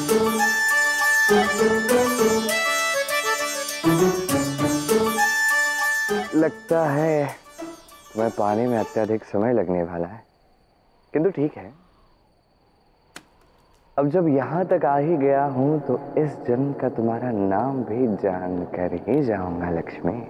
लगता है तुम्हें पाने में अत्यधिक समय लगने वाला है, किंतु ठीक है। अब जब यहां तक आ ही गया हूं तो इस जन्म का तुम्हारा नाम भी जान कर ही जाऊंगा लक्ष्मी।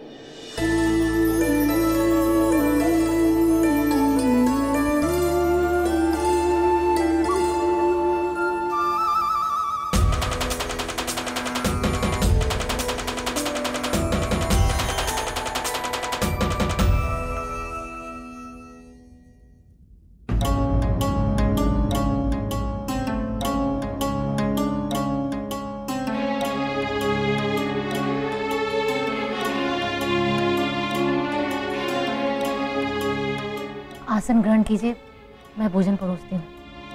आसन ग्रहण कीजिए, मैं भोजन परोसती हूँ।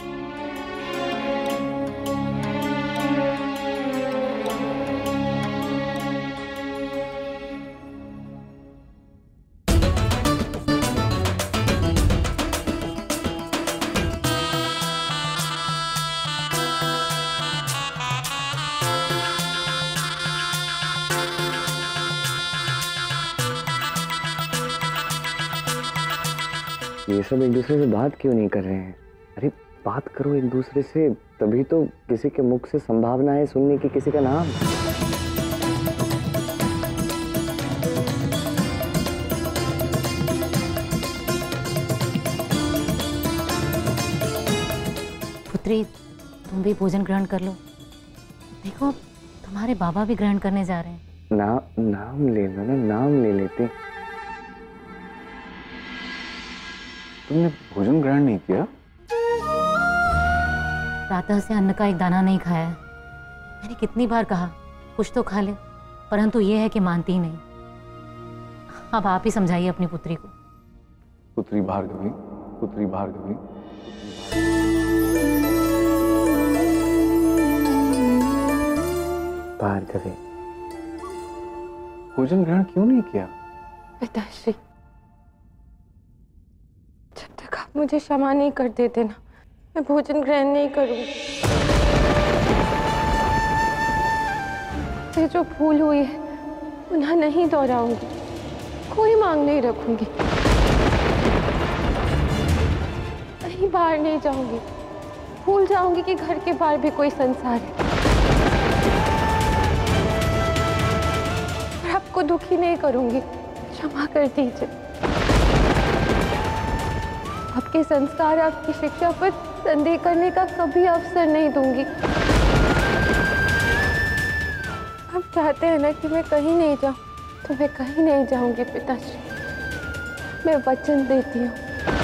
ये सब एक दूसरे से बात क्यों नहीं कर रहे हैं? अरे बात करो एक दूसरे से, तभी तो किसी के मुख से संभावना है सुनने की किसी का नाम। पुत्री, तुम भी भोजन ग्रहण कर लो। देखो तुम्हारे बाबा भी ग्रहण करने जा रहे हैं। नाम ले लो ना, नाम ले लेते। तुमने भोजन ग्रहण नहीं किया? प्रातः से अन्न का एक दाना नहीं खाया है। मैंने कितनी बार कहा कुछ तो खा ले, परंतु ये है कि मानती ही नहीं। अब आप ही समझाइए अपनी पुत्री को। पुत्री भार्गवी, पुत्री भार्गवी। भार्गवी, भोजन ग्रहण क्यों नहीं किया? पिताश्री, जब तक आप मुझे क्षमा नहीं कर देते ना, मैं भोजन ग्रहण नहीं करूंगी। ये जो भूल हुई है पुनः नहीं दोहराऊंगी, कोई मांग नहीं रखूंगी, कहीं बाहर नहीं जाऊंगी, भूल जाऊंगी कि घर के बाहर भी कोई संसार है। और आपको दुखी नहीं करूंगी, क्षमा कर दीजिए। आपके संस्कार, आपकी शिक्षा पर संदेह करने का कभी अवसर नहीं दूंगी। आप चाहते हैं ना कि मैं कहीं नहीं जाऊं, तो मैं कहीं नहीं जाऊंगी पिताश्री, मैं वचन देती हूँ।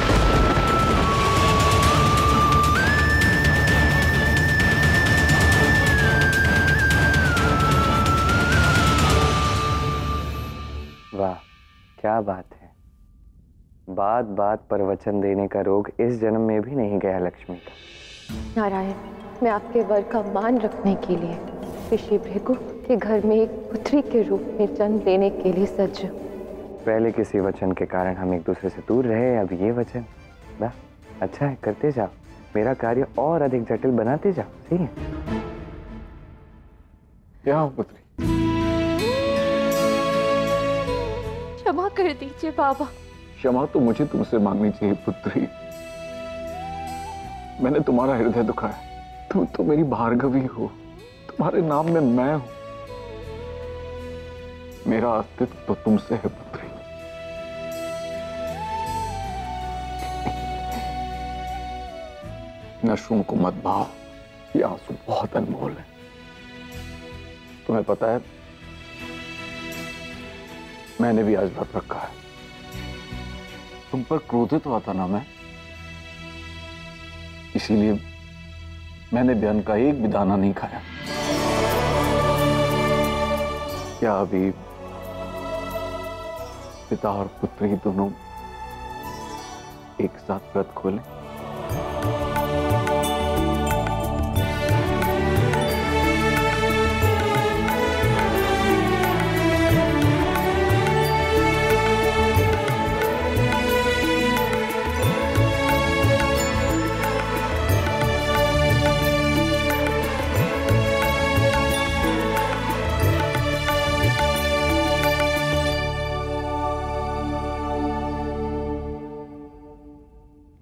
वाह क्या बात है। बात बात पर वचन देने का रोग इस जन्म में भी नहीं गया लक्ष्मी का। नारायण, मैं आपके वर का मान रखने के लिए ऋषि भृगु के घर में एक पुत्री के रूप में जन्म लेने के लिए सज्ज हूं। पहले किसी वचन के कारण हम एक दूसरे से दूर रहे, अब ये वचन। वाह अच्छा है, करते जाओ, मेरा कार्य और अधिक जटिल बनाते जाओ। सही है। क्या हो पुत्री? क्षमा कर दीजिए बाबा। क्षमा तो मुझे तुमसे मांगनी चाहिए पुत्री। मैंने तुम्हारा हृदय दुखाया। तुम तो मेरी भार्गवी हो, तुम्हारे नाम में मैं हूं। मेरा अस्तित्व तो तुमसे है पुत्री। नशों को मत भाव, ये आंसू बहुत अनमोल है। तुम्हें पता है मैंने भी आज व्रत रखा है। तुम पर क्रोधित हुआ था ना मैं, इसीलिए मैंने भी अन्न का एक भी दाना नहीं खाया। क्या अभी पिता और पुत्री दोनों एक साथ व्रत खोलें?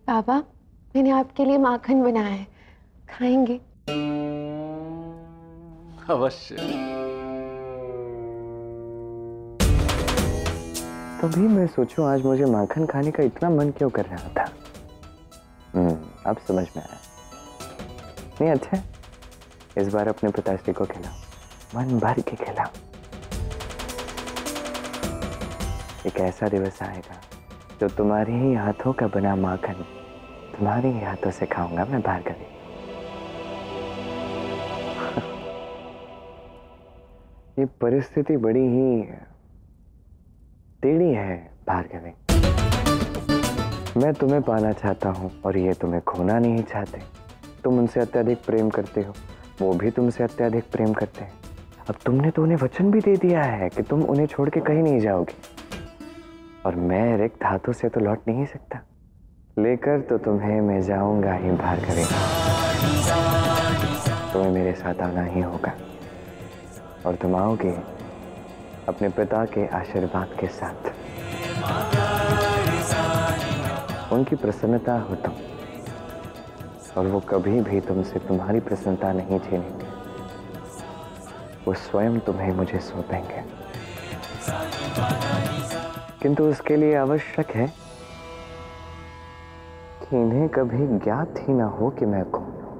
बाबा, मैंने आपके लिए माखन बनाया है, खाएंगे? अवश्य। तभी मैं सोचूं आज मुझे माखन खाने का इतना मन क्यों कर रहा था। अब समझ में आया। नहीं अच्छा है, इस बार अपने पिताश्री को खिलाओ, मन भर के खिलाओ। एक ऐसा दिवस आएगा जो तुम्हारे ही हाथों का बना माखन तुम्हारे ही हाथों से खाऊंगा मैं भार्गवी। ये परिस्थिति बड़ी ही टेढ़ी है भार्गवी। मैं तुम्हें पाना चाहता हूं और ये तुम्हें खोना नहीं चाहते। तुम उनसे अत्यधिक प्रेम करते हो, वो भी तुमसे अत्यधिक प्रेम करते हैं। अब तुमने तो उन्हें वचन भी दे दिया है कि तुम उन्हें छोड़ के कहीं नहीं जाओगी, और मैं रिक्त हाथों से तो लौट नहीं सकता। लेकर तो तुम्हें मैं जाऊंगा ही भार्गवी। तुम्हें मेरे साथ आना ही होगा, और तुम आओगे अपने पिता के आशीर्वाद के साथ। उनकी प्रसन्नता हो तुम, और वो कभी भी तुमसे तुम्हारी प्रसन्नता नहीं छीनेंगे। वो स्वयं तुम्हें मुझे सौंपेंगे, किंतु उसके लिए आवश्यक है कि इन्हें कभी ज्ञात ही ना हो कि मैं कौन हूं।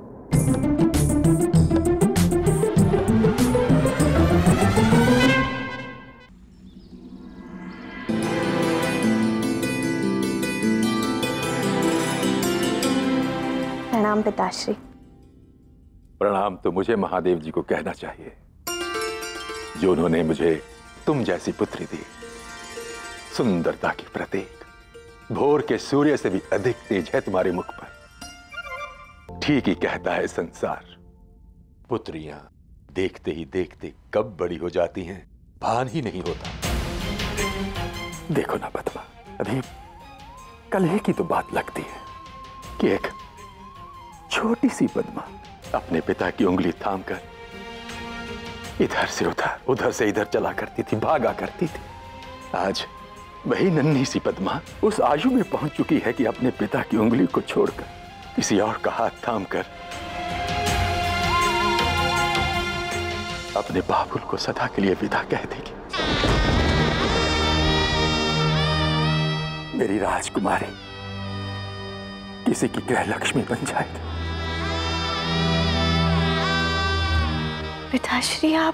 प्रणाम पिताश्री। प्रणाम तो मुझे महादेव जी को कहना चाहिए, जो उन्होंने मुझे तुम जैसी पुत्री दी। सुंदरता की प्रतीक, भोर के सूर्य से भी अधिक तेज है तुम्हारे मुख पर। ठीक ही कहता है संसार, पुत्रियां देखते ही देखते कब बड़ी हो जाती हैं भान ही नहीं होता। देखो ना पद्मा, अभी कल ही की तो बात लगती है कि एक छोटी सी पद्मा अपने पिता की उंगली थामकर इधर से उधर से इधर चला करती थी, भागा करती थी। आज वही नन्ही सी पद्मा उस आयु में पहुंच चुकी है कि अपने पिता की उंगली को छोड़कर किसी और का हाथ थामकर अपने बाबुल को सदा के लिए विदा कह देगी। मेरी राजकुमारी किसी की गृह लक्ष्मी बन जाएगी। पिताश्री, आप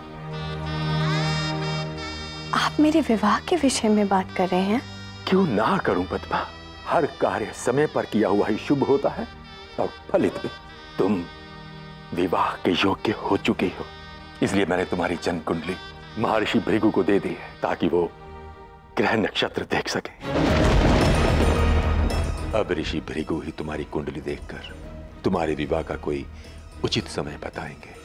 मेरे विवाह के विषय में बात कर रहे हैं? क्यों ना करूं पद्मा, हर कार्य समय पर किया हुआ ही शुभ होता है और फलित भी। तुम विवाह के योग्य हो चुकी हो, इसलिए मैंने तुम्हारी जन्म कुंडली महर्षि भृगु को दे दी है, ताकि वो ग्रह नक्षत्र देख सके। अब ऋषि भृगु ही तुम्हारी कुंडली देखकर तुम्हारे विवाह का कोई उचित समय बताएंगे।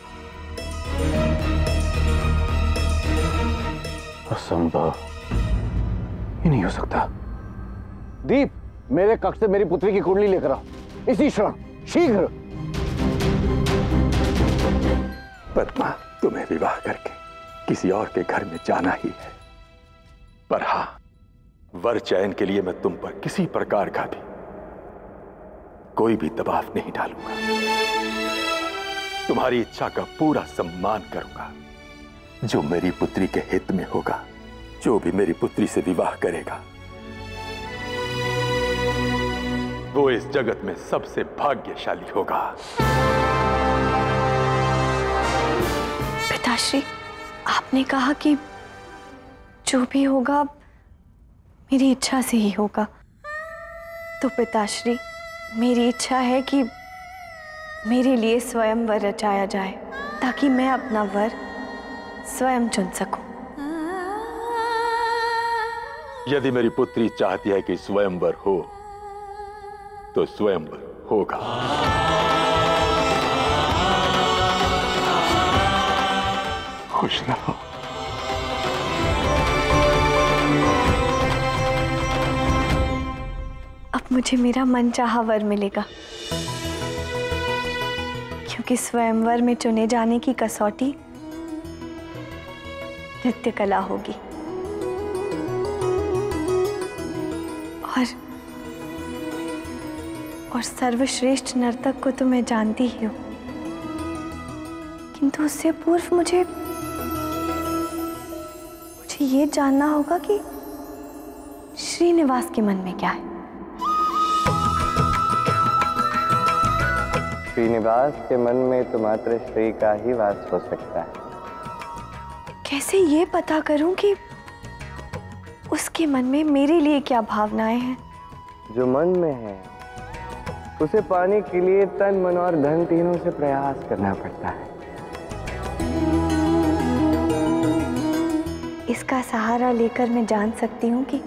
असंभव, ये नहीं हो सकता। दीप, मेरे कक्ष से मेरी पुत्री की कुंडली लेकर आओ, इसी क्षण, शीघ्र। पद्मा, तुम्हें विवाह करके किसी और के घर में जाना ही है, पर हां, वर चयन के लिए मैं तुम पर किसी प्रकार का भी कोई भी दबाव नहीं डालूंगा। तुम्हारी इच्छा का पूरा सम्मान करूंगा। जो मेरी पुत्री के हित में होगा, जो भी मेरी पुत्री से विवाह करेगा, वो इस जगत में सबसे भाग्यशाली होगा। पिताश्री, आपने कहा कि जो भी होगा मेरी इच्छा से ही होगा। तो पिताश्री, मेरी इच्छा है कि मेरे लिए स्वयंवर रचाया जाए, ताकि मैं अपना वर स्वयं चुन सकूं। यदि मेरी पुत्री चाहती है कि स्वयंवर हो, तो स्वयंवर होगा। खुश रहो। अब मुझे मेरा मनचाहा वर मिलेगा, क्योंकि स्वयंवर में चुने जाने की कसौटी नृत्य कला होगी, और और सर्वश्रेष्ठ नर्तक को तो मैं जानती ही हूँ, किंतु उससे पूर्व मुझे ये जानना होगा कि श्रीनिवास के मन में क्या है। श्रीनिवास के मन में तो मात्र श्री का ही वास हो सकता है। कैसे ये पता करूं कि उसके मन में मेरे लिए क्या भावनाएं हैं? जो मन में है उसे पाने के लिए तन, मन और धन तीनों से प्रयास करना पड़ता है। इसका सहारा लेकर मैं जान सकती हूँ कि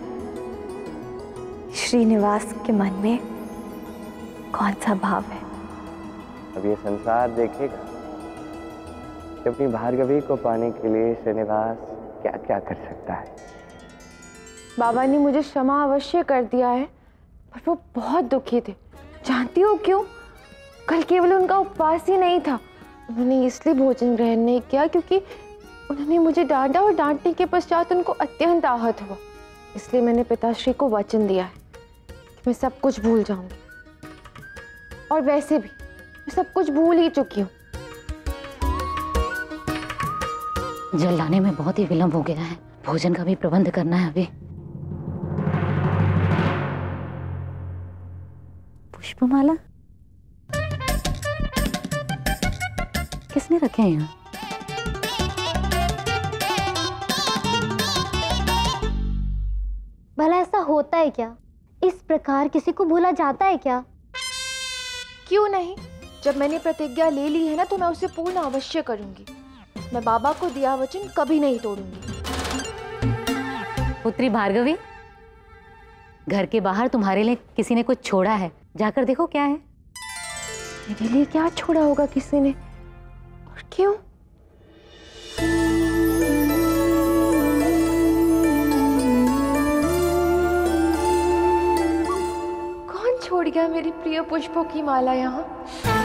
श्रीनिवास के मन में कौन सा भाव है। अब ये संसार देखेगा कि अपनी भार्गवी को पाने के लिए श्रीनिवास क्या क्या कर सकता है। बाबा ने मुझे क्षमा अवश्य कर दिया है, पर वो बहुत दुखी थे। जानती हो क्यों? कल केवल उनका उपवास ही नहीं था, उन्होंने इसलिए भोजन ग्रहण नहीं किया क्योंकि उन्होंने मुझे डांटा और डांटने के पश्चात उनको अत्यंत आहत हुआ। इसलिए मैंने पिताश्री को वचन दिया है कि मैं सब कुछ भूल जाऊंगी, और वैसे भी मैं सब कुछ भूल ही चुकी हूँ। जल लाने में बहुत ही विलंब हो गया है, भोजन का भी प्रबंध करना है अभी। पुष्पमाला किसने रखे हैं यहाँ? भला ऐसा होता है क्या? इस प्रकार किसी को भूला जाता है क्या? क्यों नहीं? जब मैंने प्रतिज्ञा ले ली है ना, तो मैं उसे पूर्ण अवश्य करूंगी। मैं बाबा को दिया वचन कभी नहीं तोड़ूंगी। पुत्री भार्गवी, घर के बाहर तुम्हारे लिए किसी ने कुछ छोड़ा है, जाकर देखो क्या है। मेरे लिए क्या छोड़ा होगा किसी ने, और क्यों? कौन छोड़ गया मेरी प्रिय पुष्पों की माला यहाँ?